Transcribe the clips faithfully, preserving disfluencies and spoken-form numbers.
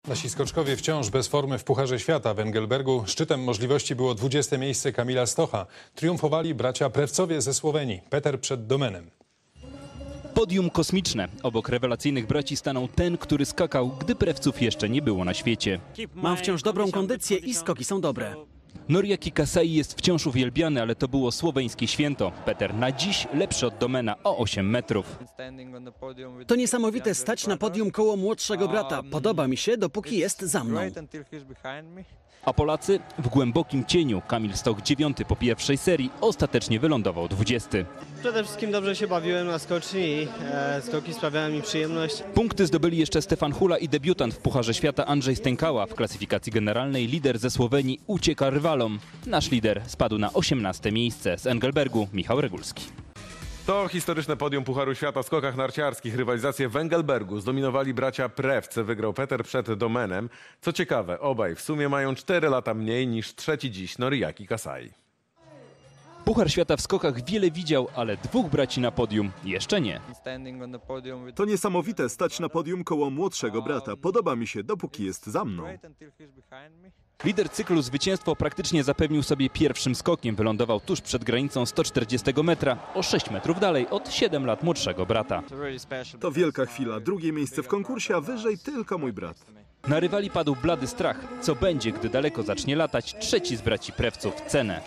Nasi skoczkowie wciąż bez formy w Pucharze Świata w Engelbergu. Szczytem możliwości było dwudzieste miejsce Kamila Stocha. Triumfowali bracia Prewcowie ze Słowenii. Peter przed Domenem. Podium kosmiczne. Obok rewelacyjnych braci stanął ten, który skakał, gdy Prewców jeszcze nie było na świecie. Mam wciąż dobrą kondycję i skoki są dobre. Noriaki Kasai jest wciąż uwielbiany, ale to było słoweńskie święto. Peter na dziś lepszy od Domena o osiem metrów. To niesamowite stać na podium koło młodszego brata. Podoba mi się, dopóki jest za mną. A Polacy w głębokim cieniu. Kamil Stoch dziewiąty po pierwszej serii, ostatecznie wylądował dwudziesty. Przede wszystkim dobrze się bawiłem na skoczni i e, skoki sprawiały mi przyjemność. Punkty zdobyli jeszcze Stefan Hula i debiutant w Pucharze Świata Andrzej Stękała. W klasyfikacji generalnej lider ze Słowenii ucieka rywalom. Nasz lider spadł na osiemnaste miejsce. Z Engelbergu Michał Regulski. To historyczne podium Pucharu Świata w skokach narciarskich. Rywalizację w Engelbergu zdominowali bracia Prewcy. Wygrał Peter przed Domenem. Co ciekawe, obaj w sumie mają cztery lata mniej niż trzeci dziś Noriaki Kasai. Puchar Świata w skokach wiele widział, ale dwóch braci na podium jeszcze nie. To niesamowite stać na podium koło młodszego brata. Podoba mi się, dopóki jest za mną. Lider cyklu zwycięstwo praktycznie zapewnił sobie pierwszym skokiem. Wylądował tuż przed granicą sto czterdziestego metra, o sześć metrów dalej od siedem lat młodszego brata. To wielka chwila. Drugie miejsce w konkursie, a wyżej tylko mój brat. Na rywali padł blady strach. Co będzie, gdy daleko zacznie latać trzeci z braci Prewców, Cenę.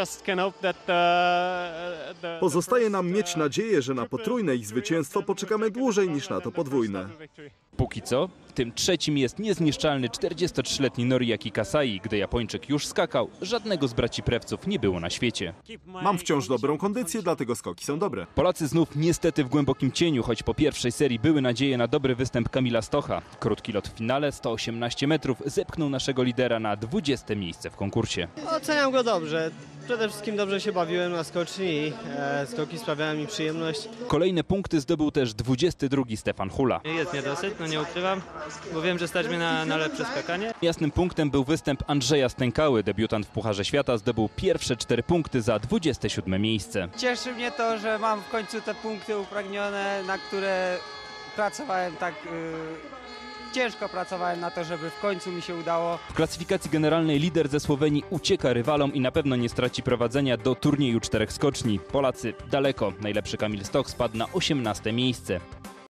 Pozostaje nam mieć nadzieję, że na potrójne ich zwycięstwo poczekamy dłużej niż na to podwójne. Póki co, tym trzecim jest niezniszczalny czterdziestotrzyletni Noriaki Kasai. Gdy Japończyk już skakał, żadnego z braci Prewców nie było na świecie. Mam wciąż dobrą kondycję, dlatego skoki są dobre. Polacy znów niestety w głębokim cieniu, choć po pierwszej serii były nadzieje na dobry występ Kamila Stocha. Krótki lot w finale, sto osiemnaście metrów, zepchnął naszego lidera na dwudzieste miejsce w konkursie. Oceniam go dobrze. Przede wszystkim dobrze się bawiłem na skoczni i e, skoki sprawiały mi przyjemność. Kolejne punkty zdobył też dwudziesty drugi Stefan Hula. Jest niedosyt, no nie ukrywam, bo wiem, że stać mnie na, na lepsze skakanie. Jasnym punktem był występ Andrzeja Stękały. Debiutant w Pucharze Świata zdobył pierwsze cztery punkty za dwudzieste siódme miejsce. Cieszy mnie to, że mam w końcu te punkty upragnione, na które pracowałem tak... Yy... Ciężko pracowałem na to, żeby w końcu mi się udało. W klasyfikacji generalnej lider ze Słowenii ucieka rywalom i na pewno nie straci prowadzenia do turnieju czterech skoczni. Polacy daleko. Najlepszy Kamil Stoch spadł na osiemnaste miejsce.